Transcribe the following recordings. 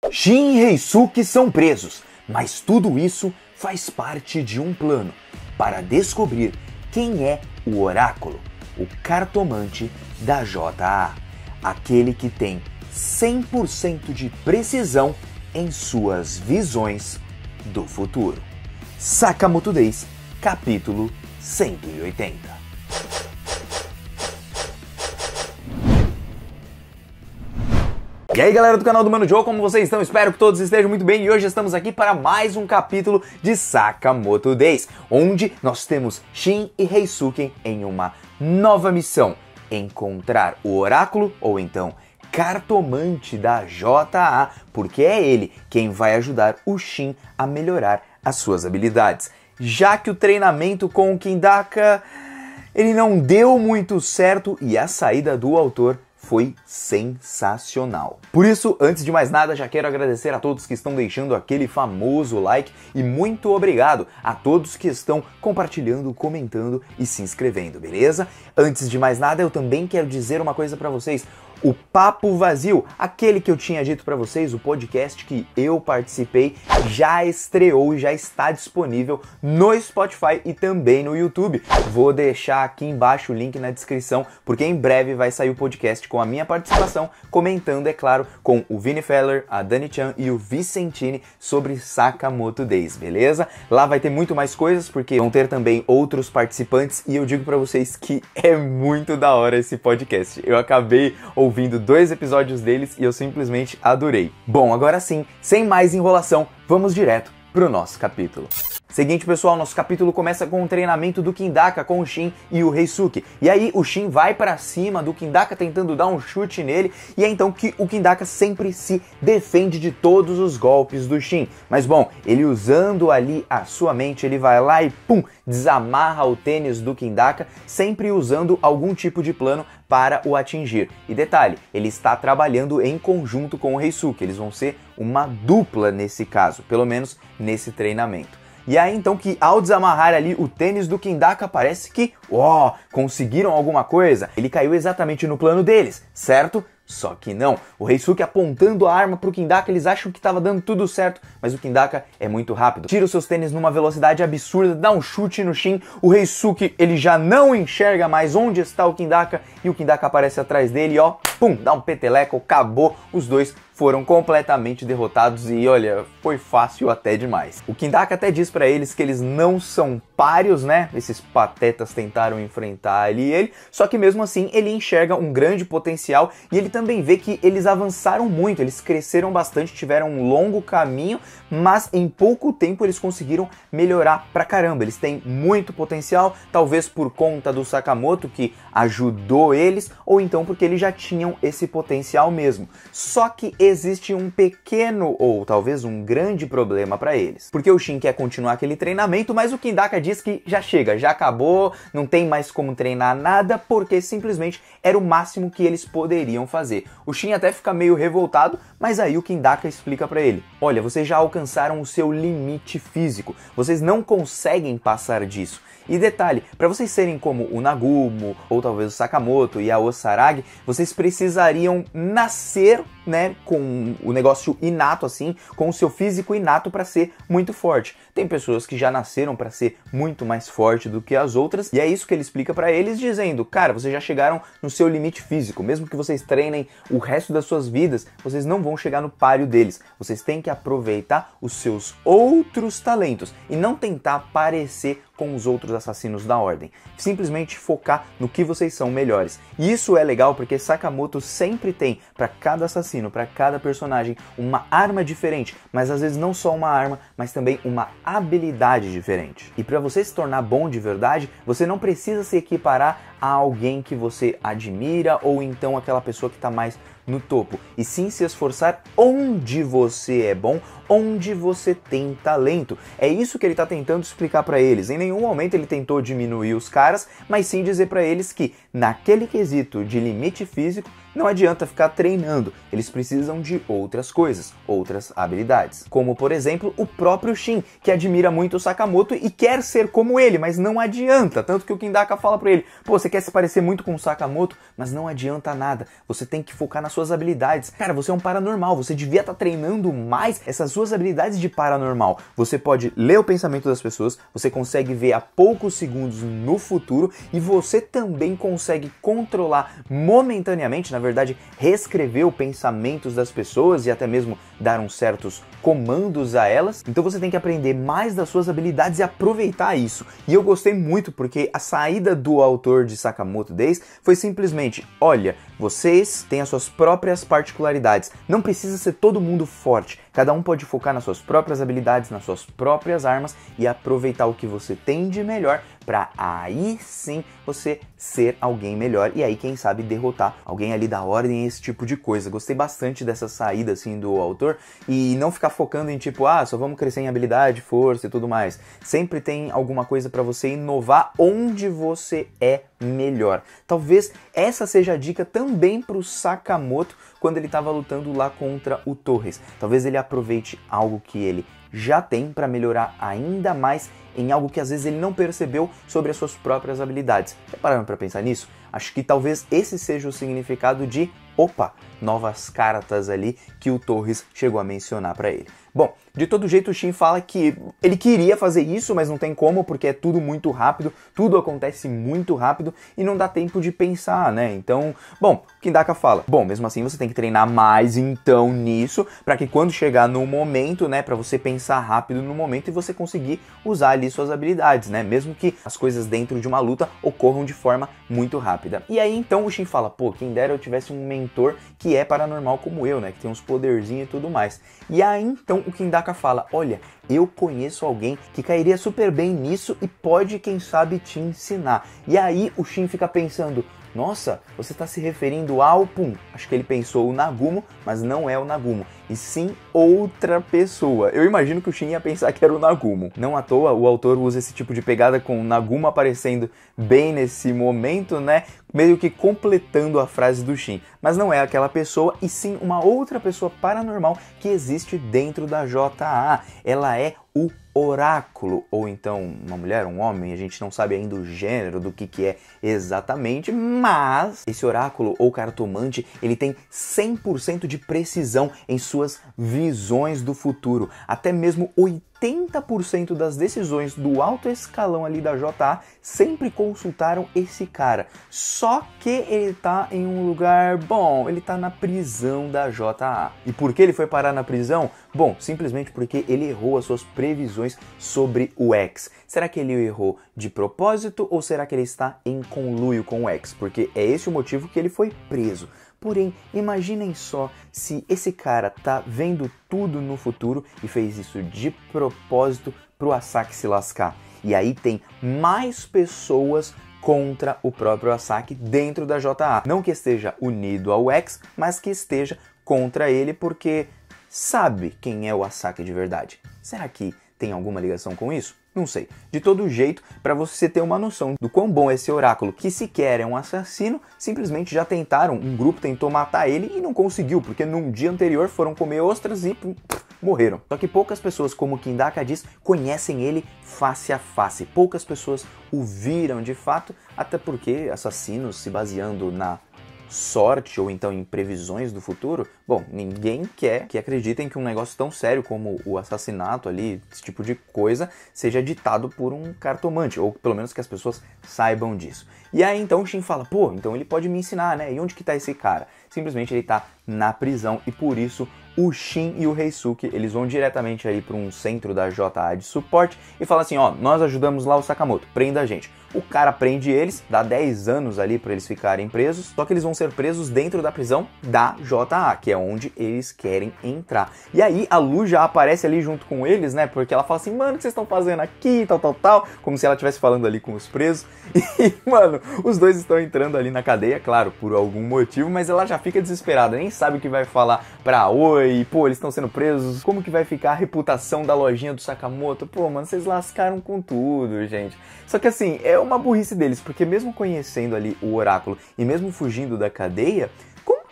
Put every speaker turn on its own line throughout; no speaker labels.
Shin e Heisuke são presos, mas tudo isso faz parte de um plano para descobrir quem é o Oráculo, o cartomante da JA, aquele que tem 100% de precisão em suas visões do futuro. Sakamoto Days, capítulo 180. E aí galera do canal do Mano Joe, como vocês estão? Espero que todos estejam muito bem e hoje estamos aqui para mais um capítulo de Sakamoto Days, onde nós temos Shin e Heisuke em uma nova missão: encontrar o Oráculo, ou então cartomante da JA, porque é ele quem vai ajudar o Shin a melhorar as suas habilidades, já que o treinamento com o Kindaka ele não deu muito certo e a saída do autor foi sensacional. Por isso, antes de mais nada, já quero agradecer a todos que estão deixando aquele famoso like e muito obrigado a todos que estão compartilhando, comentando e se inscrevendo, beleza? Antes de mais nada, eu também quero dizer uma coisa pra vocês. O Papo Vazio, aquele que eu tinha dito pra vocês, o podcast que eu participei, já estreou e já está disponível no Spotify e também no YouTube. Vou deixar aqui embaixo o link na descrição, porque em breve vai sair o podcast com a minha participação, comentando, é claro, com o Vini Feller, a Dani Chan e o Vicentini sobre Sakamoto Days, beleza? Lá vai ter muito mais coisas, porque vão ter também outros participantes e eu digo pra vocês que é muito da hora esse podcast. Eu acabei ouvindo 2 episódios deles e eu simplesmente adorei. Bom, agora sim, sem mais enrolação, vamos direto pro nosso capítulo. Seguinte pessoal, nosso capítulo começa com o treinamento do Kindaka com o Shin e o Heisuke. E aí o Shin vai pra cima do Kindaka tentando dar um chute nele, e é então que o Kindaka sempre se defende de todos os golpes do Shin. Mas bom, ele usando ali a sua mente, ele vai lá e pum, desamarra o tênis do Kindaka, sempre usando algum tipo de plano para o atingir. E detalhe, ele está trabalhando em conjunto com o Heisuke, eles vão ser uma dupla nesse caso, pelo menos nesse treinamento. E aí então que ao desamarrar ali o tênis do Kindaka parece que, conseguiram alguma coisa. Ele caiu exatamente no plano deles, certo? Só que não, o Heisuke apontando a arma pro Kindaka, eles acham que estava dando tudo certo, mas o Kindaka é muito rápido. Tira os seus tênis numa velocidade absurda, dá um chute no Shin, o Heisuke ele já não enxerga mais onde está o Kindaka e o Kindaka aparece atrás dele e pum, dá um peteleco, acabou, os dois foram completamente derrotados e olha, foi fácil até demais. O Kindaka até diz pra eles que eles não são páreos, né? Esses patetas tentaram enfrentar ali ele, só que mesmo assim ele enxerga um grande potencial e ele também vê que eles avançaram muito, eles cresceram bastante, tiveram um longo caminho, mas em pouco tempo eles conseguiram melhorar pra caramba. Eles têm muito potencial, talvez por conta do Sakamoto que ajudou eles, ou então porque eles já tinham esse potencial mesmo. Só que existe um pequeno, ou talvez um grande problema para eles. Porque o Shin quer continuar aquele treinamento, mas o Kindaka diz que já chega, já acabou, não tem mais como treinar nada, porque simplesmente era o máximo que eles poderiam fazer. O Shin até fica meio revoltado, mas aí o Kindaka explica para ele: olha, vocês já alcançaram o seu limite físico, vocês não conseguem passar disso. E detalhe, para vocês serem como o Nagumo, ou talvez o Sakamoto e a Osaragi, vocês precisariam nascer, né, com o negócio inato assim, com o seu físico inato para ser muito forte. Tem pessoas que já nasceram para ser muito mais forte do que as outras, e é isso que ele explica para eles, dizendo: cara, vocês já chegaram no seu limite físico, mesmo que vocês treinem o resto das suas vidas, vocês não vão chegar no páreo deles. Vocês têm que aproveitar os seus outros talentos e não tentar parecer com os outros assassinos da ordem. Simplesmente focar no que vocês são melhores. E isso é legal porque Sakamoto sempre tem para cada assassino, para cada personagem, uma arma diferente, mas às vezes não só uma arma, mas também uma habilidade diferente. E para você se tornar bom de verdade, você não precisa se equiparar a alguém que você admira ou então aquela pessoa que está mais no topo, e sim se esforçar onde você é bom, onde você tem talento. É isso que ele está tentando explicar para eles. Em nenhum momento ele tentou diminuir os caras, mas sim dizer para eles que naquele quesito de limite físico não adianta ficar treinando, eles precisam de outras coisas, outras habilidades. Como, por exemplo, o próprio Shin, que admira muito o Sakamoto e quer ser como ele, mas não adianta. Tanto que o Kindaka fala pra ele, pô, você quer se parecer muito com o Sakamoto, mas não adianta nada, você tem que focar nas suas habilidades. Cara, você é um paranormal, você devia estar treinando mais essas suas habilidades de paranormal. Você pode ler o pensamento das pessoas, você consegue ver a poucos segundos no futuro e você também consegue controlar momentaneamente, na verdade, reescrever os pensamentos das pessoas e até mesmo dar uns certos comandos a elas. Então você tem que aprender mais das suas habilidades e aproveitar isso. E eu gostei muito porque a saída do autor de Sakamoto Days foi simplesmente, olha, vocês têm as suas próprias particularidades, não precisa ser todo mundo forte, cada um pode focar nas suas próprias habilidades, nas suas próprias armas e aproveitar o que você tem de melhor para aí sim você ser alguém melhor e aí quem sabe derrotar alguém ali da ordem, esse tipo de coisa. Gostei bastante dessa saída assim do autor e não ficar focando em tipo, só vamos crescer em habilidade, força e tudo mais. Sempre tem alguma coisa para você inovar onde você é melhor. Talvez essa seja a dica também para o Sakamoto quando ele estava lutando lá contra o Torres. Talvez ele aproveite algo que ele já tem para melhorar ainda mais em algo que às vezes ele não percebeu sobre as suas próprias habilidades. Pararam para pensar nisso? Acho que talvez esse seja o significado de, opa, novas cartas ali que o Torres chegou a mencionar para ele. Bom, de todo jeito o Shin fala que ele queria fazer isso, mas não tem como porque é tudo muito rápido, tudo acontece muito rápido e não dá tempo de pensar, né? Então, bom, o Kindaka fala, bom, mesmo assim você tem que treinar mais então nisso, para que quando chegar no momento, né, para você pensar rápido no momento e você conseguir usar ali suas habilidades, né? Mesmo que as coisas dentro de uma luta ocorram de forma muito rápida. E aí então o Shin fala, pô, quem dera eu tivesse um mentor que é paranormal como eu, né, que tem uns poderzinhos e tudo mais. E aí então o Kindaka fala, olha, eu conheço alguém que cairia super bem nisso e pode, quem sabe, te ensinar. E aí o Shin fica pensando, nossa, você está se referindo ao Pum. Acho que ele pensou o Nagumo, mas não é o Nagumo, e sim outra pessoa. Eu imagino que o Shin ia pensar que era o Nagumo. Não à toa o autor usa esse tipo de pegada com o Nagumo aparecendo bem nesse momento, né? Meio que completando a frase do Shin. Mas não é aquela pessoa, e sim uma outra pessoa paranormal que existe dentro da JA. Ela é o oráculo, ou então uma mulher, um homem, a gente não sabe ainda o gênero do que é exatamente, mas esse oráculo ou cartomante, ele tem 100% de precisão em suas visões do futuro, até mesmo 80% das decisões do alto escalão ali da JA sempre consultaram esse cara. Só que ele tá em um lugar bom, ele tá na prisão da JA. E por que ele foi parar na prisão? Bom, simplesmente porque ele errou as suas previsões sobre o X. Será que ele errou de propósito ou será que ele está em conluio com o X? Porque é esse o motivo que ele foi preso. Porém, imaginem só se esse cara tá vendo tudo no futuro e fez isso de propósito pro Asaki se lascar. E aí tem mais pessoas contra o próprio Asaki dentro da JA. Não que esteja unido ao X, mas que esteja contra ele porque sabe quem é o Asaki de verdade. Será que tem alguma ligação com isso? Não sei. De todo jeito, para você ter uma noção do quão bom é esse oráculo, que sequer é um assassino, simplesmente já tentaram, um grupo tentou matar ele e não conseguiu, porque num dia anterior foram comer ostras e morreram. Só que poucas pessoas, como Kindaka diz, conhecem ele face a face. Poucas pessoas o viram de fato, até porque assassinos se baseando na sorte ou então em previsões do futuro, bom, ninguém quer que acreditem que um negócio tão sério como o assassinato ali, esse tipo de coisa, seja ditado por um cartomante, ou pelo menos que as pessoas saibam disso. E aí então o Shin fala, pô, então ele pode me ensinar, né? E onde que tá esse cara? Simplesmente ele tá na prisão e por isso o Shin e o Reisuke, eles vão diretamente aí para um centro da JA de suporte e falam assim, ó, nós ajudamos lá o Sakamoto, prenda a gente. O cara prende eles, dá 10 anos ali para eles ficarem presos, só que eles vão ser presos dentro da prisão da JA, que é onde eles querem entrar. E aí a Lu já aparece ali junto com eles, né, porque ela fala assim, mano, o que vocês estão fazendo aqui, tal, como se ela estivesse falando ali com os presos. E, mano, os dois estão entrando ali na cadeia, claro, por algum motivo, mas ela já fica desesperada, nem sabe o que vai falar pra Oi, pô, eles estão sendo presos, como que vai ficar a reputação da lojinha do Sakamoto? Pô, mano, vocês lascaram com tudo, gente. Só que assim, é uma burrice deles, porque mesmo conhecendo ali o oráculo e mesmo fugindo da cadeia, como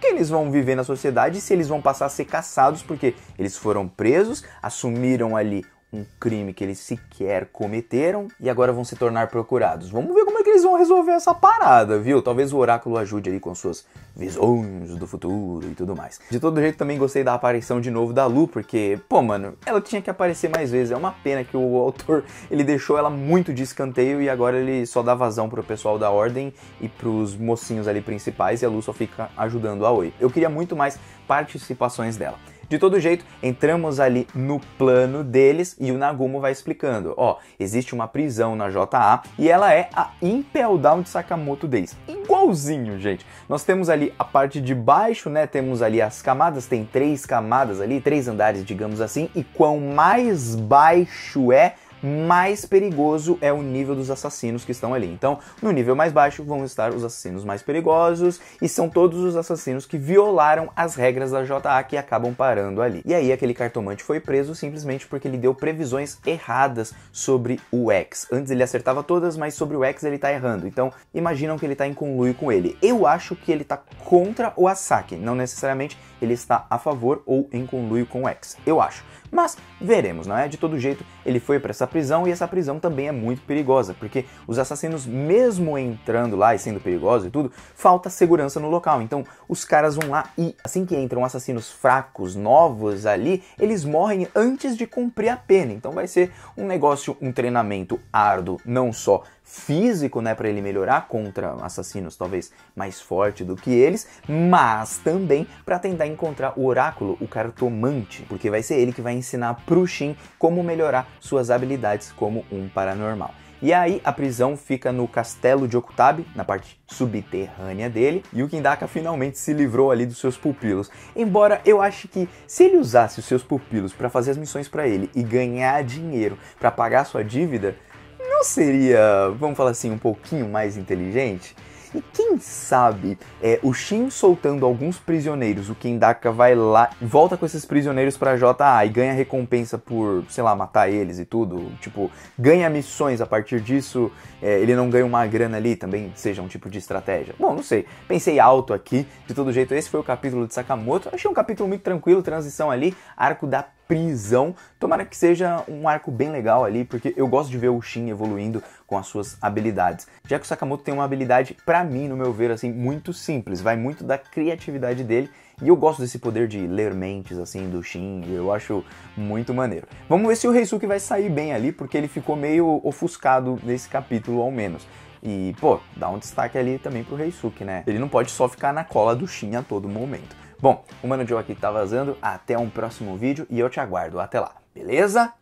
que eles vão viver na sociedade e se eles vão passar a ser caçados porque eles foram presos, assumiram ali um crime que eles sequer cometeram e agora vão se tornar procurados. Vamos ver como é que eles vão resolver essa parada, viu? Talvez o oráculo ajude aí com suas visões do futuro e tudo mais. De todo jeito, também gostei da aparição de novo da Lu, porque, pô, mano, ela tinha que aparecer mais vezes. É uma pena que o autor, ele deixou ela muito de escanteio e agora ele só dá vazão pro pessoal da Ordem e pros mocinhos ali principais e a Lu só fica ajudando a Aoi. Eu queria muito mais participações dela. De todo jeito, entramos ali no plano deles e o Nagumo vai explicando. Ó, existe uma prisão na JA e ela é a Impel Down de Sakamoto Days. Igualzinho, gente. Nós temos ali a parte de baixo, né? Temos ali as camadas, tem 3 camadas ali, 3 andares, digamos assim. E quanto mais baixo é, mais perigoso é o nível dos assassinos que estão ali. Então, no nível mais baixo vão estar os assassinos mais perigosos e são todos os assassinos que violaram as regras da JA que acabam parando ali. E aí aquele cartomante foi preso simplesmente porque ele deu previsões erradas sobre o X. Antes ele acertava todas, mas sobre o X ele tá errando. Então, imaginam que ele tá em conluio com ele. Eu acho que ele tá contra o Asaki, não necessariamente ele está a favor ou em conluio com o X. Eu acho. Mas veremos, não é? De todo jeito, ele foi para essa prisão e essa prisão também é muito perigosa, porque os assassinos, mesmo entrando lá e sendo perigosos e tudo, falta segurança no local. Então, os caras vão lá e, assim que entram assassinos fracos, novos ali, eles morrem antes de cumprir a pena. Então, vai ser um negócio, um treinamento árduo, não só físico, né, para ele melhorar contra assassinos talvez mais forte do que eles, mas também para tentar encontrar o oráculo, o cartomante, porque vai ser ele que vai ensinar pro Shin como melhorar suas habilidades como um paranormal. E aí a prisão fica no castelo de Okutabe, na parte subterrânea dele, e o Kindaka finalmente se livrou ali dos seus pupilos. Embora eu ache que se ele usasse os seus pupilos para fazer as missões para ele e ganhar dinheiro para pagar sua dívida, não seria, vamos falar assim, um pouquinho mais inteligente? E quem sabe o Shin soltando alguns prisioneiros, o Kindaka vai lá, volta com esses prisioneiros pra JA e ganha recompensa por, sei lá, matar eles e tudo, tipo, ganha missões a partir disso, ele não ganha uma grana ali, também seja um tipo de estratégia. Bom, não sei, pensei alto aqui, de todo jeito esse foi o capítulo de Sakamoto, achei um capítulo muito tranquilo, transição ali, arco da prisão, tomara que seja um arco bem legal ali, porque eu gosto de ver o Shin evoluindo com as suas habilidades. Já que o Sakamoto tem uma habilidade, pra mim, no meu ver, assim, muito simples, vai muito da criatividade dele, e eu gosto desse poder de ler mentes, assim, do Shin, eu acho muito maneiro. Vamos ver se o Reisuke vai sair bem ali, porque ele ficou meio ofuscado nesse capítulo, ao menos. E, pô, dá um destaque ali também pro Reisuke, né? Ele não pode só ficar na cola do Shin a todo momento. Bom, o Mano Joe aqui tá vazando, até um próximo vídeo e eu te aguardo até lá, beleza?